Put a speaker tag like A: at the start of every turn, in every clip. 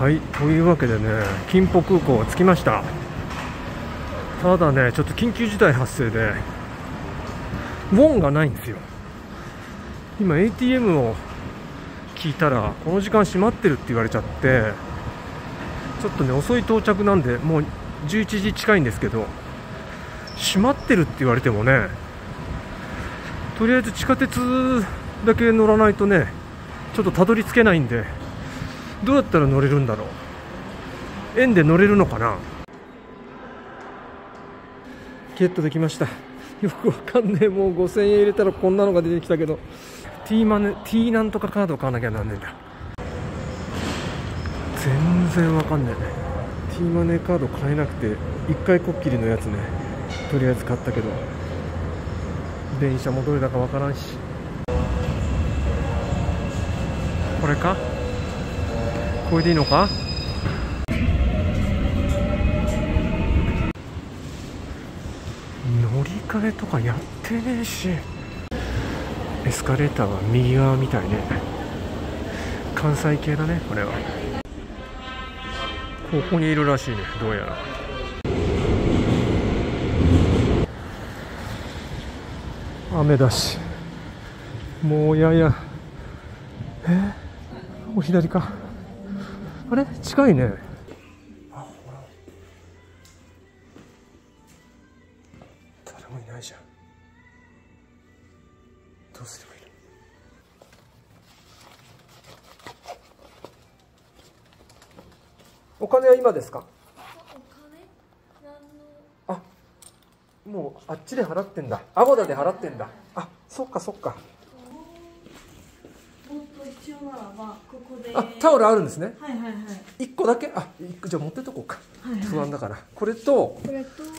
A: はい、というわけでね、金浦空港着きました。ただね、ちょっと緊急事態発生でウォンがないんですよ。今 ATM を聞いたらこの時間閉まってるって言われちゃって、ちょっとね遅い到着なんで、もう11時近いんですけど、閉まってるって言われてもね、とりあえず地下鉄だけ乗らないとね、ちょっとたどり着けないんで、どうやったら乗れるんだろう。円で乗れるのかな。ゲットできました。よくわかんねえ。もう5000円入れたらこんなのが出てきたけど、 T マネ T なんとかカードを買わなきゃなんねえんだ。全然わかんねえね。 T マネーカード買えなくて1回こっきりのやつね、とりあえず買ったけど、電車もどれだかわからんし。これか、これでいいのか。乗り換えとかやってねえし、エスカレーターは右側みたいね。関西系だね、これは。ここにいるらしいね、どうやら。雨だし、もうやや、お左か。あれ近いね。あ、ほら、誰もいないじゃん。どうすればいいの。お金は今ですか。あ、もうあっちで払ってんだ。アゴダで払ってんだ。あ、そっかそっか。
B: 一応ならばここで。
A: あ、タオルあるんですね。
B: はいはいはい。
A: 1個だけ。あ、じゃあ持ってとこうか。
B: はいはい、
A: 不安だから。これと
B: これと、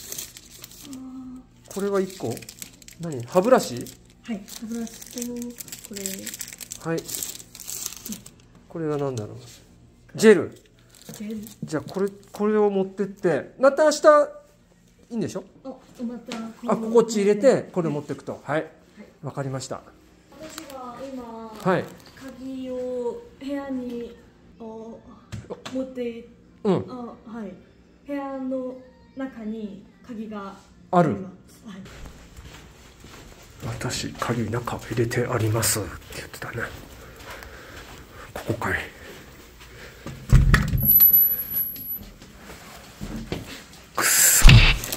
A: これは1個。何？歯ブラシ？
B: はい、歯ブラシとこれ。
A: はい。これは何だろう。ジェル。じゃあこれを持ってって、また明日いいんでしょ。
B: また
A: こっち入れてこれ持っていくと。はい、わかりました。
B: 私が今、
A: はい、
B: 鍵を部屋に持ってはい、部屋の中に鍵がある。はい、
A: 私鍵中入れてありますって言ってたね。ここかい。くっそ。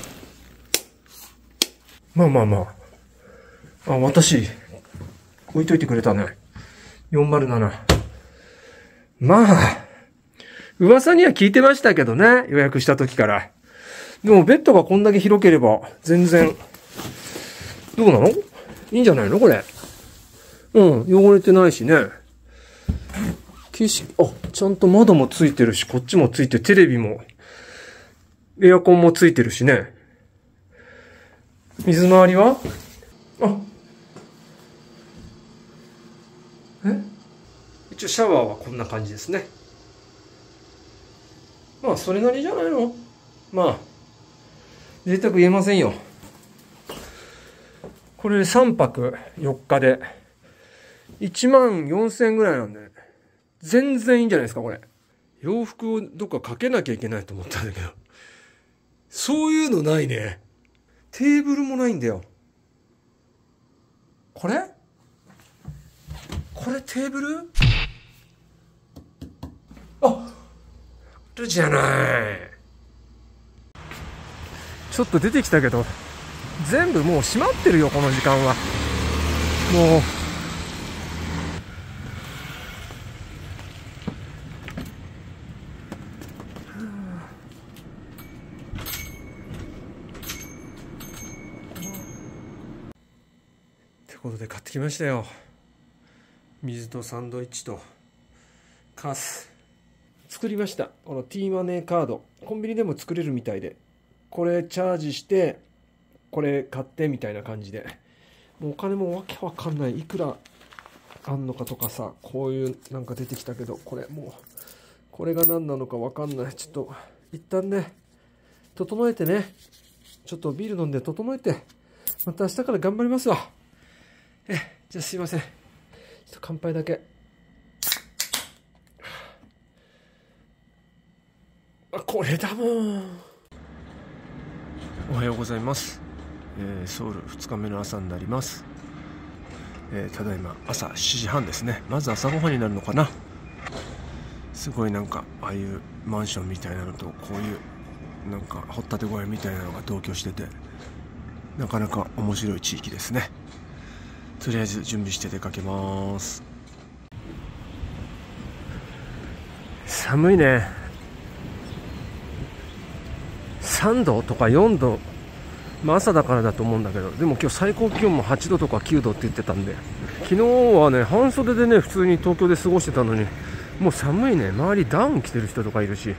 A: まあ私置いといてくれたね。407。まあ噂には聞いてましたけどね、予約した時から。でもベッドがこんだけ広ければ全然。どうなの？いいんじゃないのこれ。汚れてないしね。景色、ちゃんと窓もついてるし、こっちもついて、テレビも、エアコンもついてるしね。水回りは？一応シャワーはこんな感じですね。まあ、それなりじゃないの？まあ、贅沢言えませんよ。これ3泊4日で14,000円ぐらいなんで、全然いいんじゃないですか、これ。洋服をどっかかけなきゃいけないと思ったんだけど、そういうのないね。テーブルもないんだよ。これテーブル？あるじゃない。ちょっと出てきたけど、全部もう閉まってるよ、この時間は。もう。ってことで買ってきましたよ。水とサンドイッチとカス。作りました。この T マネーカード。コンビニでも作れるみたいで。これチャージして、これ買ってみたいな感じで。もうお金もわけわかんない。いくらあんのかとかさ、こういうなんか出てきたけど、これが何なのかわかんない。ちょっと、一旦ね、整えてね。ちょっとビール飲んで整えて、また明日から頑張りますわ。じゃあすいません。ちょっと乾杯だけ。 これだもん。おはようございます。ソウル2日目の朝になります。ただいま朝7時半ですね。まず朝ごはんになるのかな。すごいなんかああいうマンションみたいなのとこういうなんか掘ったて小屋みたいなのが同居してて、なかなか面白い地域ですね。とりあえず準備して出かけます。寒いね。3度とか4度、朝だからだと思うんだけど、でも今日最高気温も8度とか9度って言ってたんで、昨日はね半袖でね普通に東京で過ごしてたのに、もう寒いね。周りダウン着てる人とかいるし、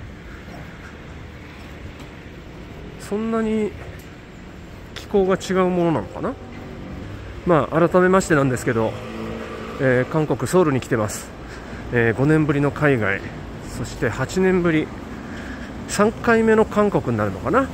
A: そんなに気候が違うものなのかな。改めましてなんですけど、韓国ソウルに来てます。5年ぶりの海外、そして8年ぶり3回目の韓国になるのかな。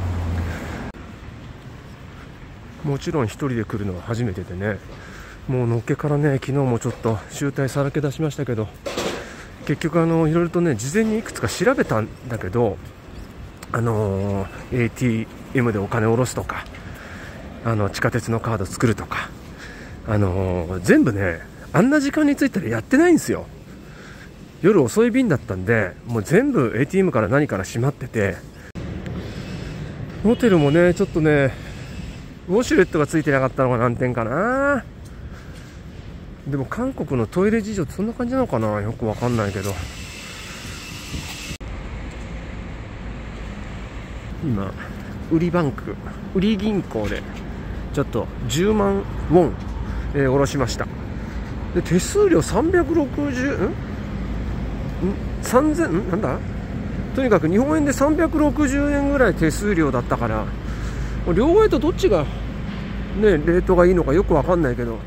A: もちろん一人で来るのは初めてでね、もうのっけからね昨日もちょっと集大さらけ出しましたけど、結局いろいろとね事前にいくつか調べたんだけど、ATM でお金を下ろすとか、地下鉄のカード作るとか、全部ねあんな時間に着いたらやってないんですよ。夜遅い便だったんで、もう全部 ATM から何から閉まってて、ホテルもねちょっとねウォシュレットがついてなかったのが難点かな。でも韓国のトイレ事情ってそんな感じなのかな、よくわかんないけど。今売り銀行でちょっと10万ウォン、下ろしました。で手数料3603000なんだ、とにかく日本円で360円ぐらい手数料だったから、両替とどっちがねレートがいいのかよくわかんないけど、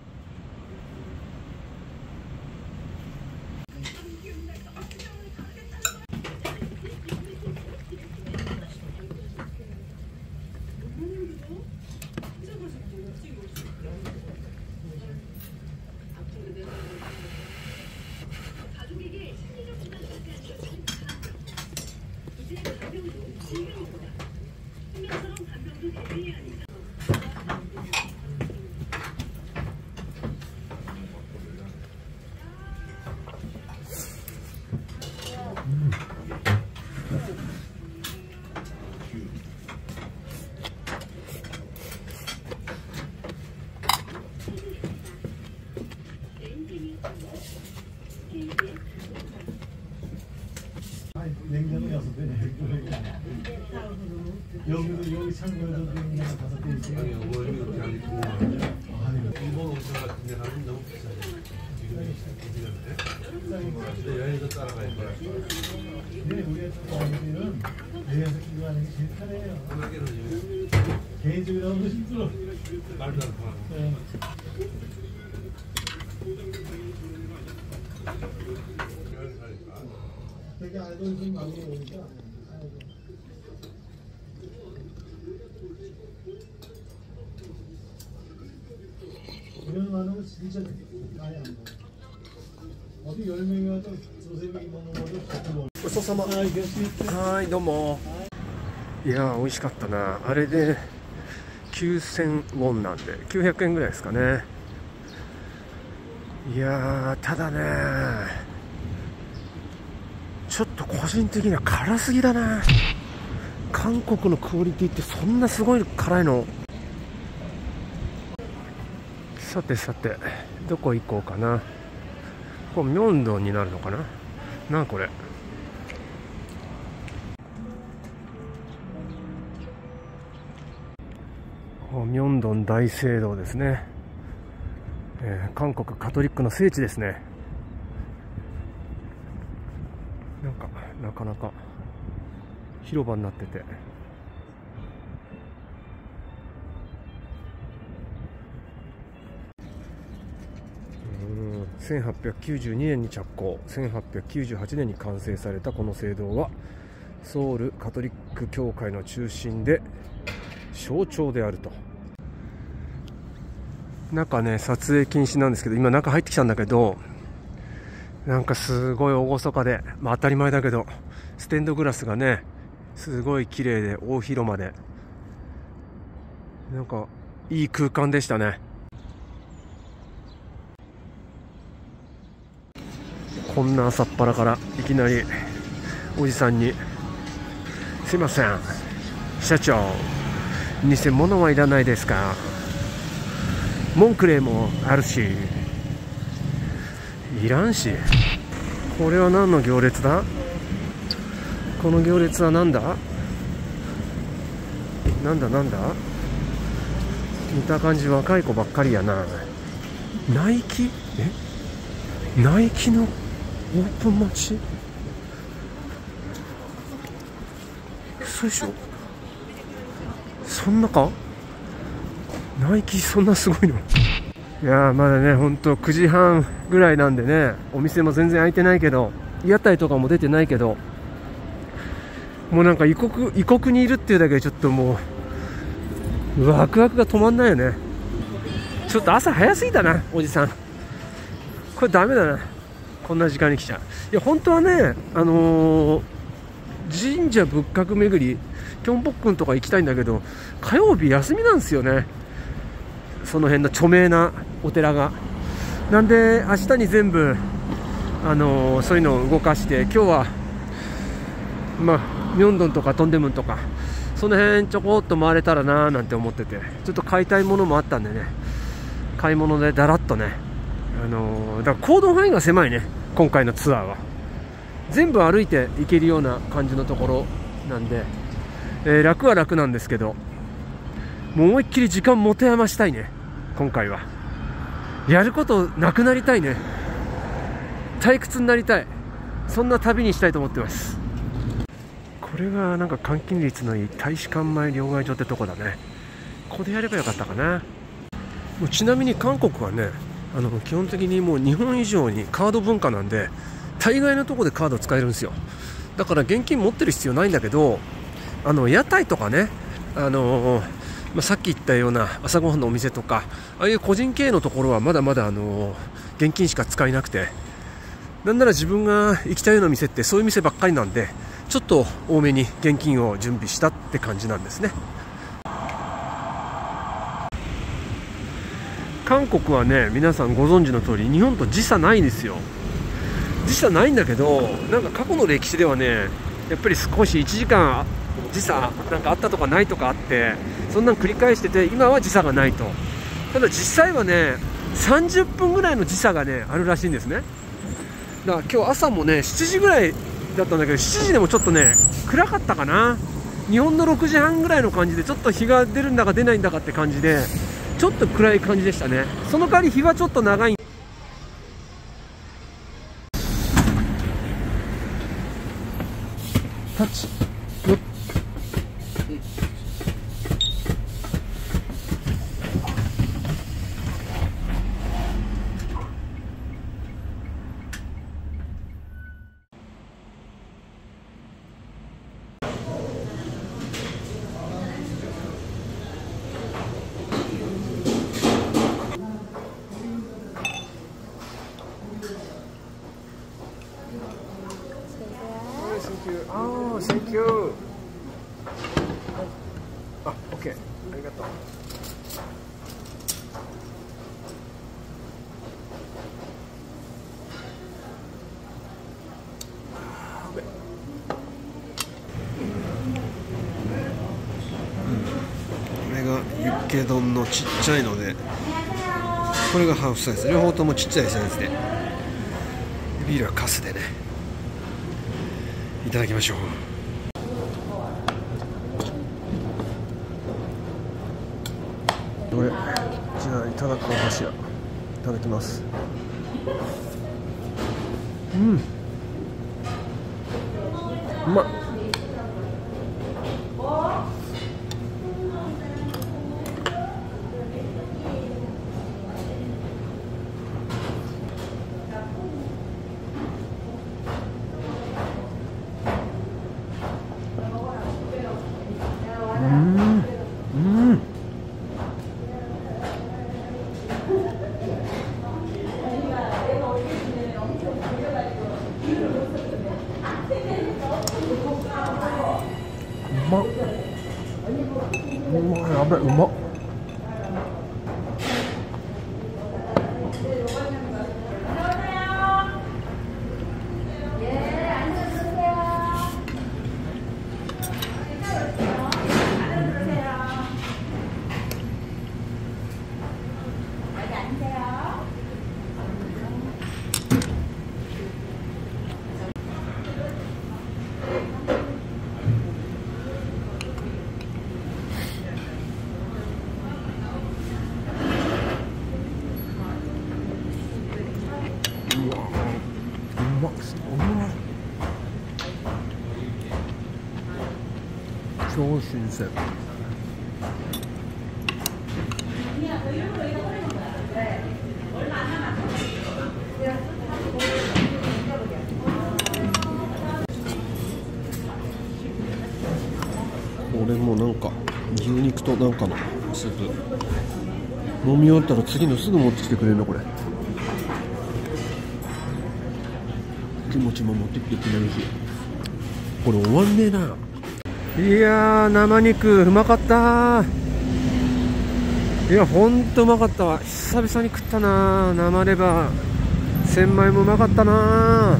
C: 냉장고 6배, 여기 창고에도 냉장고 5배 있어요.
D: 아니, 원래 그렇게 하기 좋아하냐? 일본 온천 같은 데 가면 너무 비싸요. 지금 어디가 여행도 따라가야 돼.
C: 네, 우리 아이들은 여행에서 끼고 가는 게 제일 편해요.
D: 편하게는
C: 개인적으로 하면 힘들어.
D: 말도 안 통하고.
C: 네. 되게 아이돌 좀 많이 오니까. 이런 많은 거 진짜 많이 안 먹어. 어디 10명이 와도 두세 명이 먹는 것도 같은 거.
A: ごちそうさま。はいどうも。いやー美味しかったな。あれで9000ウォンなんで900円ぐらいですかね。いやーただねちょっと個人的には辛すぎだな。韓国のクオリティってそんなすごい辛いの。さてさてどこ行こうかな。これミョンドンになるのかな。なんこれミョンドン大聖堂ですね。韓国カトリックの聖地ですね。なかなか広場になってて、1892年に着工、1898年に完成されたこの聖堂はソウルカトリック教会の中心で象徴であると。中ね撮影禁止なんですけど、今中入ってきたんだけど、なんかすごい厳かで、当たり前だけどステンドグラスがねすごい綺麗で、大広間でなんかいい空間でしたね。こんな朝っぱらからいきなりおじさんに「すいません社長、偽物はいらないですか？モンクレーもあるし」いらんし。これは何の行列だ？この行列は何だ？なんだ見た感じ若い子ばっかりやな。ナイキ？ナイキのオープン待ち？嘘でしょ？そんなか？ナイキそんなすごいの？いやーまだね、ほんと9時半ぐらいなんでね、お店も全然開いてないけど、屋台とかも出てないけど、もうなんか異国にいるっていうだけでちょっともうワクワクが止まんないよね。ちょっと朝早すぎたな、おじさん。これダメだな、こんな時間に来ちゃう。いや本当はね、神社仏閣巡り、キョンポックンとか行きたいんだけど、火曜日休みなんですよね、その辺の著名なお寺が。なんで明日に全部、そういうのを動かして、今日はミョンドンとかトンデムンとかその辺ちょこっと回れたらなーなんて思ってて、ちょっと買いたいものもあったんでね、買い物でだらっとね、だから行動範囲が狭いね、今回のツアーは。全部歩いて行けるような感じのところなんで、楽は楽なんですけど、もう思いっきり時間持て余したいね。今回はやることなくなりたいね。退屈になりたい、そんな旅にしたいと思ってます。これがなんか換金率のいい大使館前両替所ってとこだね。ここでやればよかったかな。もうちなみに韓国はね、基本的にもう日本以上にカード文化なんで、大概のとこでカード使えるんですよ。だから現金持ってる必要ないんだけど、屋台とかね、さっき言ったような朝ごはんのお店とか、ああいう個人経営のところはまだまだ現金しか使えなくて、なんなら自分が行きたいような店ってそういう店ばっかりなんで、ちょっと多めに現金を準備したって感じなんですね。韓国はね、皆さんご存知の通り日本と時差ないんですよ。時差ないんだけど、なんか過去の歴史ではね、やっぱり少し1時間時差なんかあったとかないとかあって、そんなん繰り返してて、今は時差がないと。ただ実際はね、30分ぐらいの時差がねあるらしいんですね。だから今日朝もね7時ぐらいだったんだけど、7時でもちょっとね暗かったかな。日本の6時半ぐらいの感じで、ちょっと日が出るんだか出ないんだかって感じで、ちょっと暗い感じでしたね。その代わり日はちょっと長い。タッチよっ。Thank you. あ、OK。ありがとう。これがユッケ丼のちっちゃいので、これがハーフサイズ。両方ともちっちゃいサイズで、ビールはカスでね、いただきましょう。これじゃあいただくのかしら。いただきます。うまっ。 べ、うまっ。超新鮮。これもなんか牛肉となんかのスープ飲み終わったら次のすぐ持ってきてくれるのこれ。気持ちも持ってきてくれるし、これ終わんねえな。いやー、生肉うまかった。いや、ほんとうまかったわ。久々に食ったな。生レバー千枚もうまかったな。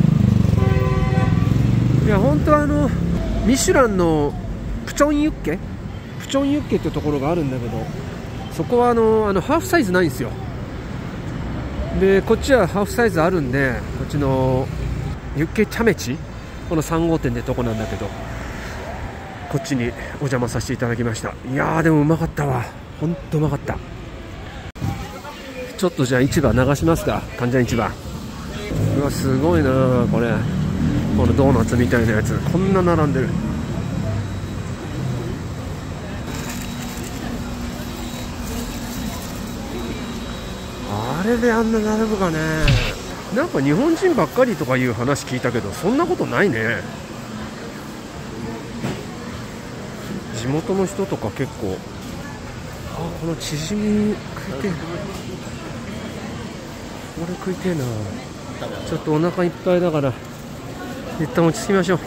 A: いや、ほんとミシュランのプチョンユッケってところがあるんだけど、そこはハーフサイズないんですよ。でこっちはハーフサイズあるんで、こっちのユッケチャメチ、この3号店でとこなんだけど、こっちにお邪魔させていただきました。いやー、でもうまかったわ。ほんとうまかった。ちょっとじゃあ市場流しますか。関ジャニ市場。うわ、すごいなこれ。このドーナツみたいなやつ、こんな並んでる。あれであんな並ぶかね。なんか日本人ばっかりとかいう話聞いたけど、そんなことないね。地元の人とか結構、このチヂミ食いてえな。これ食いてえな。ちょっとお腹いっぱいだから一旦落ち着きましょう。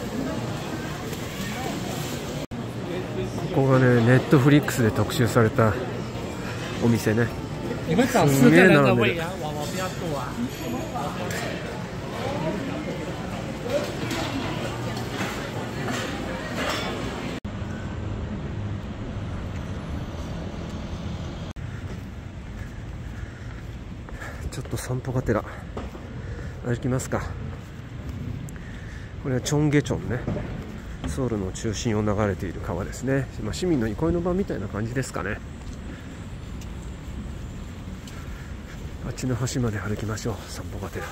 A: ここがね、ネットフリックスで特集されたお店ね。すげえ並んでる。ちょっと散歩がてら歩きますか。これはチョンゲチョンね、ソウルの中心を流れている川ですね。市民の憩いの場みたいな感じですかね。あっちの端まで歩きましょう、散歩がてら。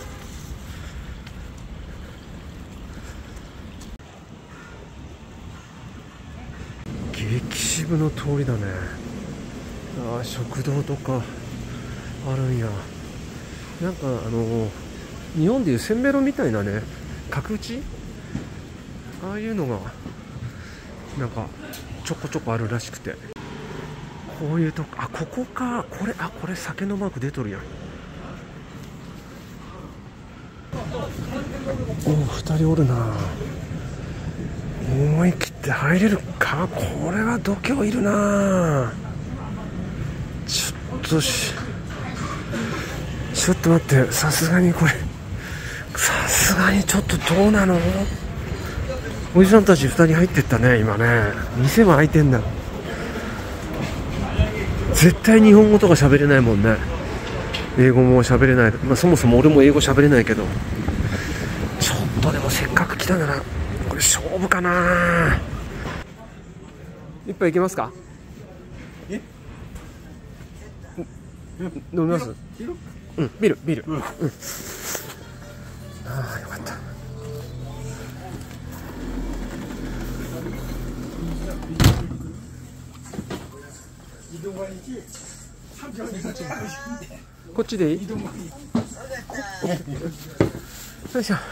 A: 激渋の通りだね。食堂とかあるんや。なんか日本でいうせんべろみたいなね、角打ち、ああいうのがなんかちょこちょこあるらしくて、こういうとこ、ここか。これ酒のマーク出とるやん。2人おるな。思い切って入れるか。これは度胸いるな。ちょっと待って、さすがにこれ、さすがにちょっとどうなの。おじさんたち2人入ってったね今ね。店も開いてんだ。絶対日本語とか喋れないもんね。英語も喋れない。そもそも俺も英語喋れないけど、ちょっとでもせっかく来たならこれ勝負かな。一杯いけますか。飲みます。ビール、よかった。こっちでいい？よいしょ。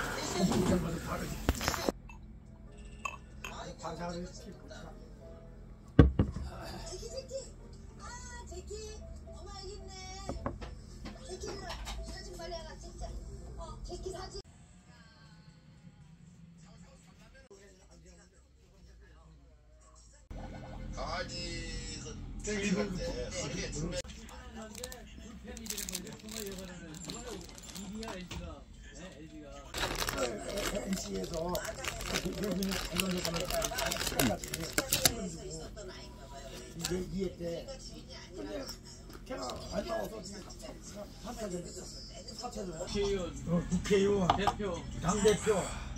C: 국회의원, 당대표,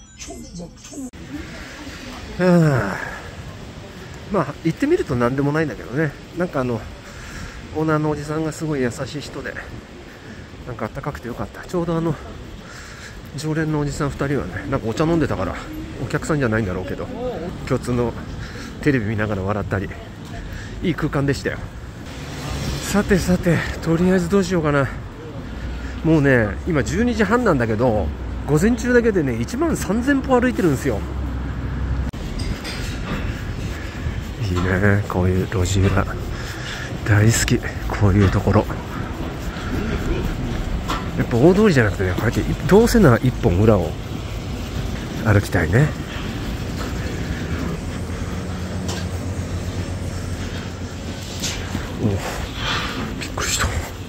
A: まあ行ってみると何でもないんだけどね。なんかオーナーのおじさんがすごい優しい人で、なんかあったかくてよかった。ちょうど常連のおじさん2人はね、なんかお茶飲んでたからお客さんじゃないんだろうけど、共通のテレビ見ながら笑ったり、いい空間でしたよ。さてさて、とりあえずどうしようかな。もうね、今12時半なんだけど、午前中だけでね1万3000歩歩いてるんですよ。いいね、こういう路地裏大好き。こういうところやっぱ大通りじゃなくてね、こうやってどうせなら一本裏を歩きたいね。お、びっくりした。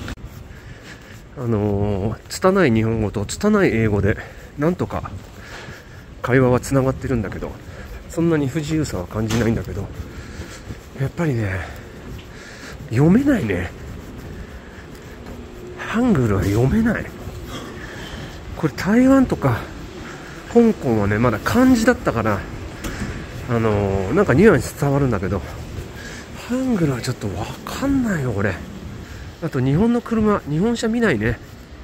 A: 拙い日本語と拙い英語でなんとか会話はつながってるんだけど、そんなに不自由さは感じないんだけど、やっぱりね読めないね。ハングルは読めない。これ台湾とか香港はねまだ漢字だったからなんかニュアンス伝わるんだけど、ハングルはちょっとわかんないよこれ。あと日本の車、日本車見ないね。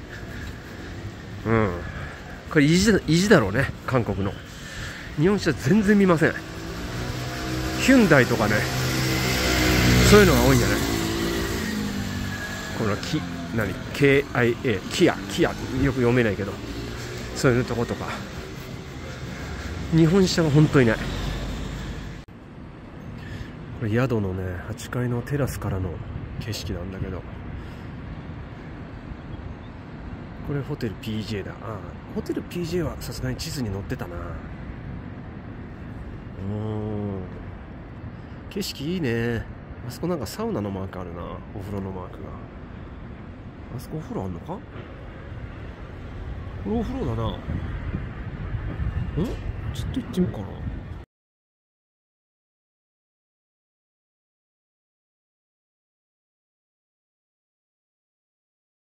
A: これ意地だろうね、韓国の。日本車全然見ません。ヒュンダイとかね、そういうのが多いんじゃない。このKIA、キアよく読めないけど、そういうとことか日本車が本当にない。これ宿のね8階のテラスからの景色なんだけど、これホテル PJ だ。ホテル PJ はさすがに地図に載ってたな。景色いいね。あそこなんかサウナのマークあるな、お風呂のマークが。あそこお風呂あんのか。これお風呂だな。ちょっと行ってみようかな。